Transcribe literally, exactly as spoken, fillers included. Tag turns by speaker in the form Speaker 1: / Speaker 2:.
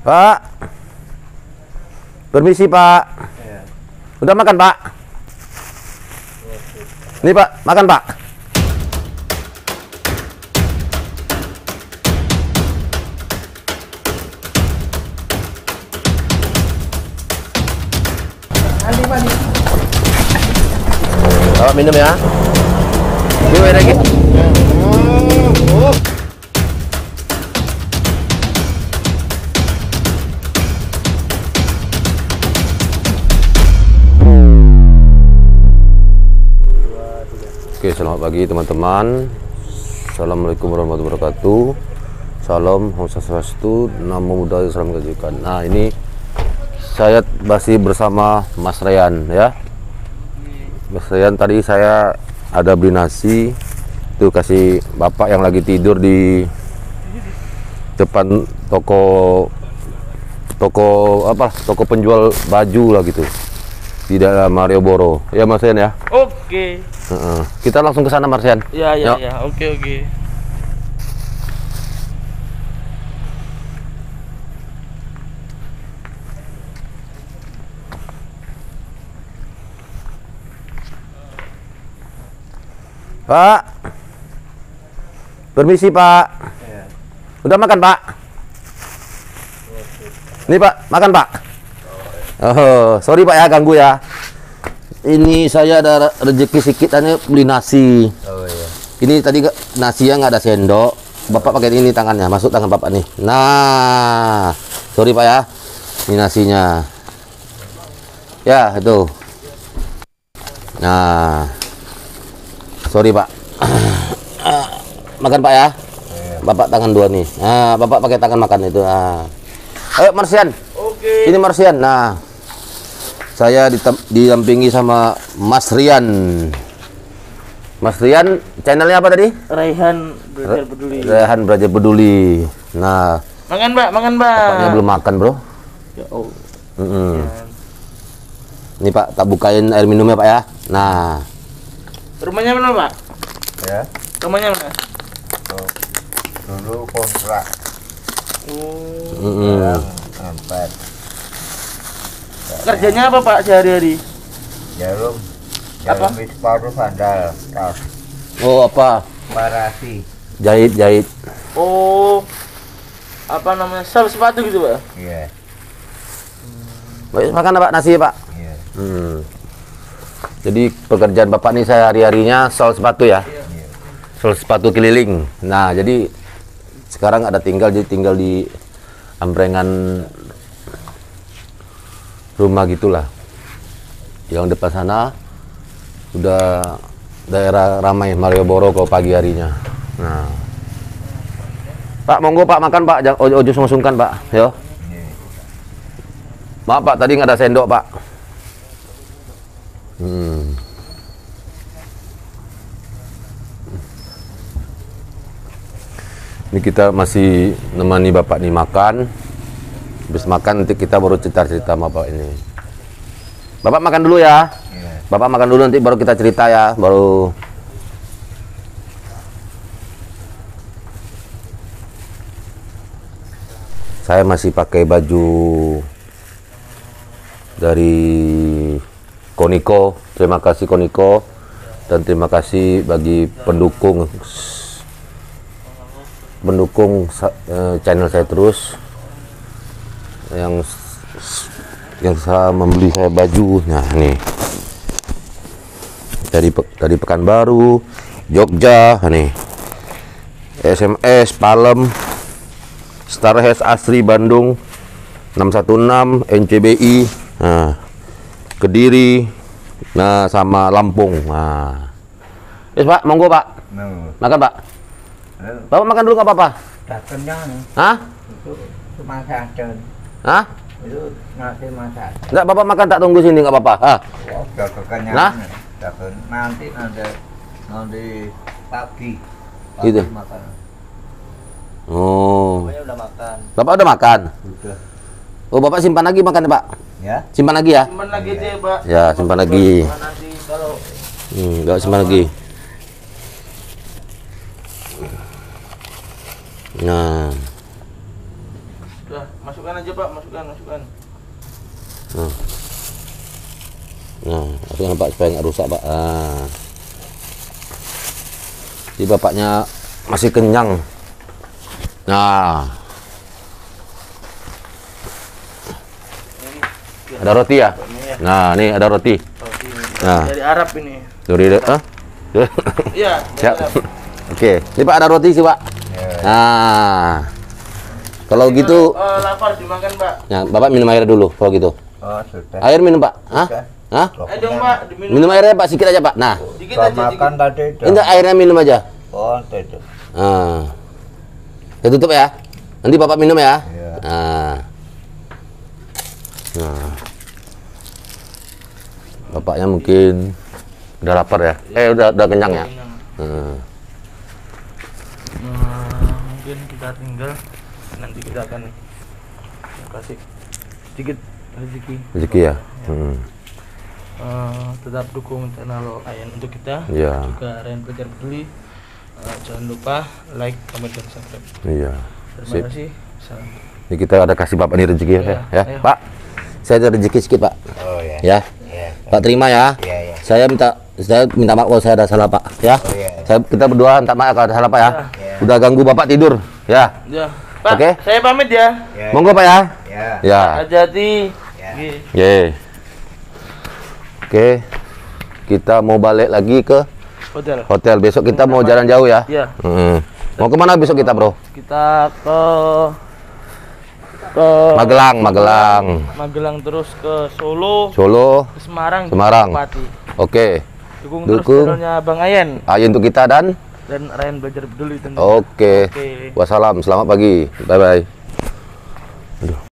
Speaker 1: Pak, permisi Pak.
Speaker 2: Ya.
Speaker 1: Udah makan Pak? Nih Pak, makan Pak. Bapak minum ya. Minum lagi. Oke, selamat pagi teman-teman. Assalamualaikum warahmatullahi wabarakatuh. Salam, Om Swastiastu, Namo Buddhaya, Salam Kebajikan. Nah, ini saya masih bersama Mas Reyan ya. Mas Reyan, tadi saya ada beli nasi tuh, kasih bapak yang lagi tidur di depan toko toko apa toko penjual baju lah gitu di daerah Malioboro ya Mas Reyan ya.
Speaker 2: Oke.
Speaker 1: Uh-uh. Kita langsung ke sana Mas Reyan.
Speaker 2: Ya ya
Speaker 1: Yuk.
Speaker 2: ya. Oke oke.
Speaker 1: Pak, permisi Pak.
Speaker 2: Ya.
Speaker 1: Udah makan Pak? Nih Pak, makan Pak. Oh, sorry Pak ya ganggu ya. Ini saya ada rezeki sedikit, hanya beli nasi.
Speaker 2: Oh iya.
Speaker 1: Ini tadi nasinya nggak ada sendok. Bapak pakai ini tangannya, masuk tangan Bapak nih. Nah, sorry Pak ya. Ini nasinya. Ya, itu. Nah. Sorry Pak. Makan Pak ya. Bapak tangan dua nih. Nah, Bapak pakai tangan makan itu. Nah. Ayo Marsian.
Speaker 2: Oke.
Speaker 1: Ini Marsian. Nah, saya didampingi sama Mas Rian. Mas Rian, channelnya apa tadi?
Speaker 2: Raihan Belajar Peduli.
Speaker 1: Raihan Belajar Peduli. Nah,
Speaker 2: Makan Mbak, makan Mbak.
Speaker 1: bapaknya belum makan bro.
Speaker 2: Ya oh.
Speaker 1: Mm-mm. Ini Pak, tak bukain air minumnya Pak ya. Nah.
Speaker 2: Rumahnya mana Pak?
Speaker 3: Ya,
Speaker 2: Rumahnya mana?
Speaker 3: oh, dulu kontrak
Speaker 2: Oh.
Speaker 1: Mm-mm.
Speaker 3: empat
Speaker 2: Kerjanya apa Pak sehari-hari?
Speaker 3: jarum
Speaker 2: Apa?
Speaker 3: jarum sepatu sandal tas
Speaker 1: Oh apa?
Speaker 3: parasi.
Speaker 1: Jahit jahit.
Speaker 2: Oh. Apa namanya? Sel sepatu gitu Pak?
Speaker 3: Iya,
Speaker 1: Baik, makan Pak nasi Pak.
Speaker 3: iya,
Speaker 1: Hmm. Jadi pekerjaan Bapak nih saya hari-harinya sol sepatu ya.
Speaker 3: iya.
Speaker 1: Sol sepatu keliling. Nah, jadi sekarang ada tinggal jadi tinggal di amprengan rumah gitulah. Yang depan sana udah daerah ramai Malioboro kalau pagi harinya. Nah. Pak, monggo Pak makan Pak, jangan ojo sungkan Pak, yo.
Speaker 3: Iya.
Speaker 1: Maaf Pak, tadi nggak ada sendok Pak. Hmm. Ini kita masih nemani Bapak nih makan. Habis makan nanti kita baru cerita-cerita sama Bapak ini. Bapak makan dulu ya.
Speaker 3: Iya.
Speaker 1: Bapak makan dulu nanti baru kita cerita ya, baru. Saya masih pakai baju dari Koniko. Terima kasih Koniko, dan terima kasih bagi pendukung pendukung uh, channel saya terus yang yang saya membeli saya baju. Nah nih dari dari Pekanbaru, Jogja, nih S M S Palem, Starhead Asri Bandung enam satu enam, N C B I, nah Kediri, nah sama Lampung. Nah, yes Pak, monggo Pak,
Speaker 3: No.
Speaker 1: makan Pak.
Speaker 3: Lalu,
Speaker 1: Bapak makan dulu nggak apa-apa?
Speaker 3: tak kenyang nih.
Speaker 1: Hah?
Speaker 3: Itu itu masakan.
Speaker 1: Hah?
Speaker 3: Itu nasi masak.
Speaker 1: Enggak, Bapak makan tak tunggu sini nggak apa-apa. Ah,
Speaker 3: Oh, udah kekenyangan.
Speaker 1: Nah?
Speaker 3: Udah ke- nanti nanti nanti pagi. Pagi
Speaker 1: Gitu.
Speaker 3: makan.
Speaker 1: oh,
Speaker 3: Pokoknya udah makan.
Speaker 1: Bapak udah makan.
Speaker 3: Udah.
Speaker 1: Oh, Bapak simpan lagi makan Pak.
Speaker 3: Ya.
Speaker 1: Simpan lagi ya.
Speaker 2: Simpan lagi aja ya Pak.
Speaker 1: Ya, simpan lagi.
Speaker 2: Nanti kalau
Speaker 1: Hmm, nggak simpan lagi. Nah,
Speaker 2: udah masukkan aja Pak, masukkan, masukkan.
Speaker 1: Nah, nah masukkan Pak supaya nggak rusak Pak. Nah. Jadi bapaknya masih kenyang. Nah, ada roti ya? Nah, nih ada roti.
Speaker 2: Roti
Speaker 1: Nah.
Speaker 2: dari Arab ini.
Speaker 1: Dari ah?
Speaker 2: Iya,
Speaker 1: Siap.
Speaker 2: Arab.
Speaker 1: Oke, ini Pak ada roti sih Pak. Nah, kalau gitu,
Speaker 2: uh, lapar dimakan Pak.
Speaker 1: ya Bapak minum air dulu kalau gitu.
Speaker 3: Oh, sudah.
Speaker 1: Air minum Pak. Hah? Hah?
Speaker 2: Eh dong Pak, diminum.
Speaker 1: Minum airnya Pak sedikit aja Pak. Nah,
Speaker 2: Dikit
Speaker 3: Sudah
Speaker 2: aja,
Speaker 3: makan
Speaker 2: dikit.
Speaker 3: tadi. dah.
Speaker 1: ini airnya minum aja.
Speaker 3: Oh, tidak.
Speaker 1: Nah, saya tutup ya. Nanti Bapak minum ya.
Speaker 3: Iya.
Speaker 1: Nah, nah, bapaknya mungkin udah lapar ya. Eh, udah udah kenyang ya.
Speaker 2: Kenyang.
Speaker 1: Nah.
Speaker 2: Nah, mungkin kita tinggal nanti kita akan kasih sedikit rezeki.
Speaker 1: Rezeki ya. Hmm.
Speaker 2: Eh, tetap dukung channel Ayan untuk kita.
Speaker 1: Iya.
Speaker 2: Juga Ryan Belajar Peduli. Eh, jangan lupa like, comment, dan subscribe.
Speaker 1: Iya.
Speaker 2: Terima
Speaker 1: Sip.
Speaker 2: kasih. Salam.
Speaker 1: Ini kita ada kasih Bapak ini rezeki ya,
Speaker 2: Iya,
Speaker 1: ya.
Speaker 2: ayo.
Speaker 1: Pak. Saya ada rezeki sedikit Pak.
Speaker 3: Oh, ya.
Speaker 1: Ya.
Speaker 3: Iya.
Speaker 1: Pak terima ya.
Speaker 3: Iya, iya.
Speaker 1: Saya minta saya minta maaf kalau saya ada salah Pak. Ya.
Speaker 3: Oh, iya.
Speaker 1: Saya kita berdua minta maaf kalau ada salah Pak ya.
Speaker 3: Iya.
Speaker 1: Udah ganggu Bapak tidur. Ya.
Speaker 2: Ya, Pak.
Speaker 1: Oke.
Speaker 2: Saya pamit ya.
Speaker 3: Ya.
Speaker 1: Monggo Pak ya.
Speaker 3: Ya.
Speaker 1: Ya.
Speaker 2: Hati-hati.
Speaker 3: Ya.
Speaker 2: Oke.
Speaker 1: Ye. Oke. Kita mau balik lagi ke
Speaker 2: Hotel.
Speaker 1: hotel. Besok kita mau jalan jauh ya.
Speaker 2: Iya.
Speaker 1: Hmm. Mau kemana besok kita Bro?
Speaker 2: Kita ke ke
Speaker 1: Magelang, Magelang,
Speaker 2: Magelang terus ke Solo,
Speaker 1: Solo,
Speaker 2: ke Semarang,
Speaker 1: Semarang.
Speaker 2: ke Pati.
Speaker 1: Oke.
Speaker 2: Dukung, terus
Speaker 1: Dukung.
Speaker 2: channelnya Bang Ayen
Speaker 1: Ayo untuk kita dan
Speaker 2: dan Ryan Belajar Peduli tentunya.
Speaker 1: oke.
Speaker 2: Oke.
Speaker 1: Wassalam. Selamat pagi. Bye bye. Aduh.